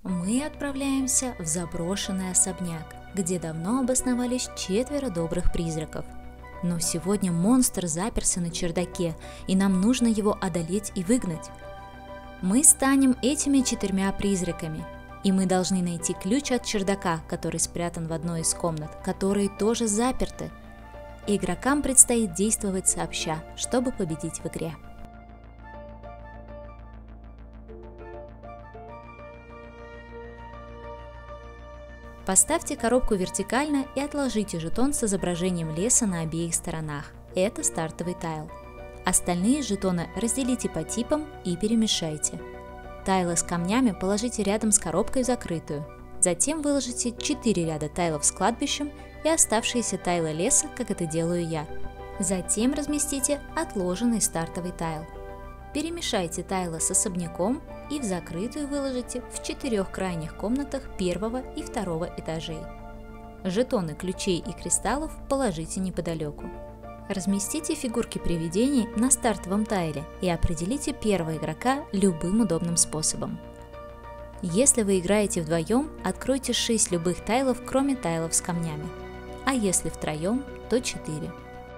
Мы отправляемся в заброшенный особняк, где давно обосновались 4 добрых призраков. Но сегодня монстр заперся на чердаке, и нам нужно его одолеть и выгнать. Мы станем этими 4 призраками, и мы должны найти ключ от чердака, который спрятан в одной из комнат, которые тоже заперты. Игрокам предстоит действовать сообща, чтобы победить в игре. Поставьте коробку вертикально и отложите жетон с изображением леса на обеих сторонах. Это стартовый тайл. Остальные жетоны разделите по типам и перемешайте. Тайлы с камнями положите рядом с коробкой в закрытую. Затем выложите 4 ряда тайлов с кладбищем и оставшиеся тайлы леса, как это делаю я. Затем разместите отложенный стартовый тайл. Перемешайте тайлы с особняком и в закрытую выложите в 4 крайних комнатах 1 и 2 этажей. Жетоны ключей и кристаллов положите неподалеку. Разместите фигурки привидений на стартовом тайле и определите первого игрока любым удобным способом. Если вы играете вдвоем, откройте 6 любых тайлов, кроме тайлов с камнями, а если втроем, то 4.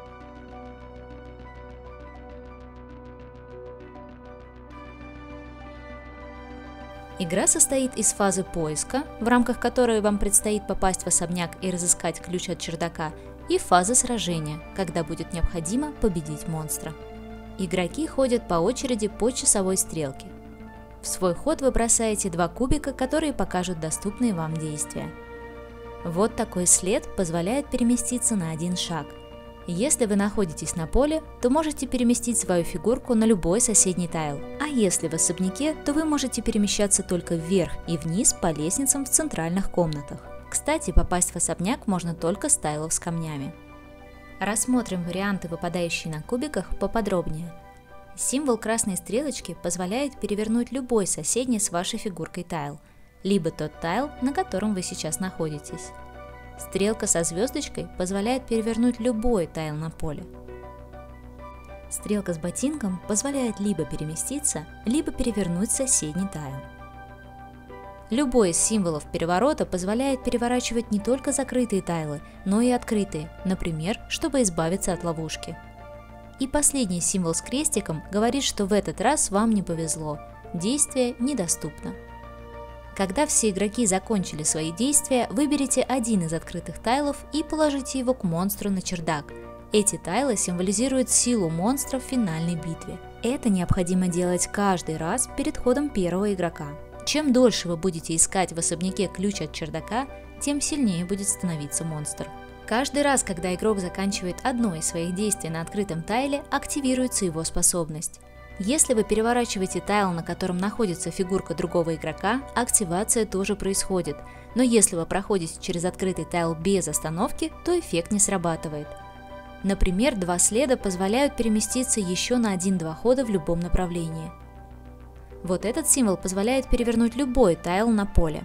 Игра состоит из фазы поиска, в рамках которой вам предстоит попасть в особняк и разыскать ключ от чердака, и фазы сражения, когда будет необходимо победить монстра. Игроки ходят по очереди по часовой стрелке. В свой ход вы бросаете 2 кубика, которые покажут доступные вам действия. Вот такой след позволяет переместиться на 1 шаг. Если вы находитесь на поле, то можете переместить свою фигурку на любой соседний тайл, а если в особняке, то вы можете перемещаться только вверх и вниз по лестницам в центральных комнатах. Кстати, попасть в особняк можно только с тайлов с камнями. Рассмотрим варианты, выпадающие на кубиках, поподробнее. Символ красной стрелочки позволяет перевернуть любой соседний с вашей фигуркой тайл, либо тот тайл, на котором вы сейчас находитесь. Стрелка со звездочкой позволяет перевернуть любой тайл на поле. Стрелка с ботинком позволяет либо переместиться, либо перевернуть соседний тайл. Любой из символов переворота позволяет переворачивать не только закрытые тайлы, но и открытые, например, чтобы избавиться от ловушки. И последний символ с крестиком говорит, что в этот раз вам не повезло, действие недоступно. Когда все игроки закончили свои действия, выберите один из открытых тайлов и положите его к монстру на чердак. Эти тайлы символизируют силу монстра в финальной битве. Это необходимо делать каждый раз перед ходом первого игрока. Чем дольше вы будете искать в особняке ключ от чердака, тем сильнее будет становиться монстр. Каждый раз, когда игрок заканчивает одно из своих действий на открытом тайле, активируется его способность. Если вы переворачиваете тайл, на котором находится фигурка другого игрока, активация тоже происходит, но если вы проходите через открытый тайл без остановки, то эффект не срабатывает. Например, 2 следа позволяют переместиться еще на 1-2 хода в любом направлении. Вот этот символ позволяет перевернуть любой тайл на поле.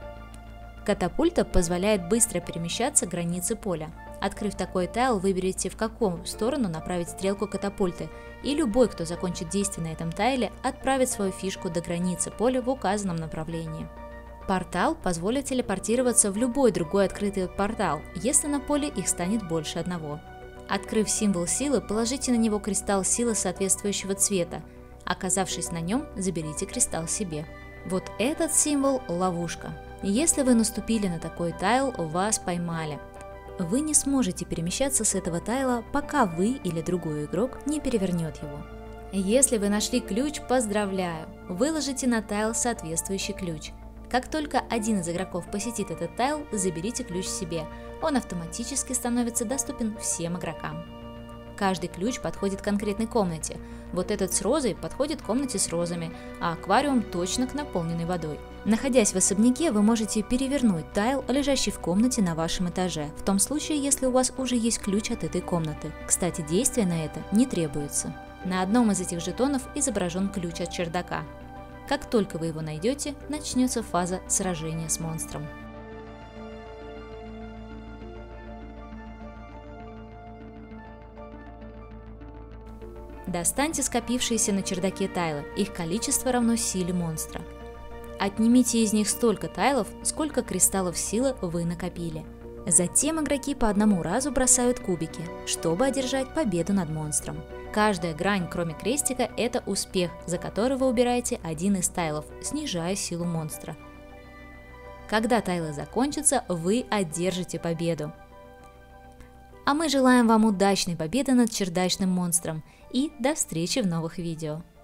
Катапульта позволяет быстро перемещаться к границе поля. Открыв такой тайл, выберите, в какую сторону направить стрелку катапульты, и любой, кто закончит действие на этом тайле, отправит свою фишку до границы поля в указанном направлении. Портал позволит телепортироваться в любой другой открытый портал, если на поле их станет больше одного. Открыв символ силы, положите на него кристалл силы соответствующего цвета. Оказавшись на нем, заберите кристалл себе. Вот этот символ – ловушка. Если вы наступили на такой тайл, вас поймали. Вы не сможете перемещаться с этого тайла, пока вы или другой игрок не перевернет его. Если вы нашли ключ, поздравляю! Выложите на тайл соответствующий ключ. Как только один из игроков посетит этот тайл, заберите ключ себе. Он автоматически становится доступен всем игрокам. Каждый ключ подходит к конкретной комнате. Вот этот с розой подходит к комнате с розами, а аквариум точно к наполненной водой. Находясь в особняке, вы можете перевернуть тайл, лежащий в комнате на вашем этаже, в том случае, если у вас уже есть ключ от этой комнаты. Кстати, действия на это не требуется. На одном из этих жетонов изображен ключ от чердака. Как только вы его найдете, начнется фаза сражения с монстром. Достаньте скопившиеся на чердаке тайлы, их количество равно силе монстра. Отнимите из них столько тайлов, сколько кристаллов силы вы накопили. Затем игроки по одному разу бросают кубики, чтобы одержать победу над монстром. Каждая грань, кроме крестика, это успех, за который вы убираете один из тайлов, снижая силу монстра. Когда тайлы закончатся, вы одержите победу. А мы желаем вам удачной победы над чердачным монстром и до встречи в новых видео.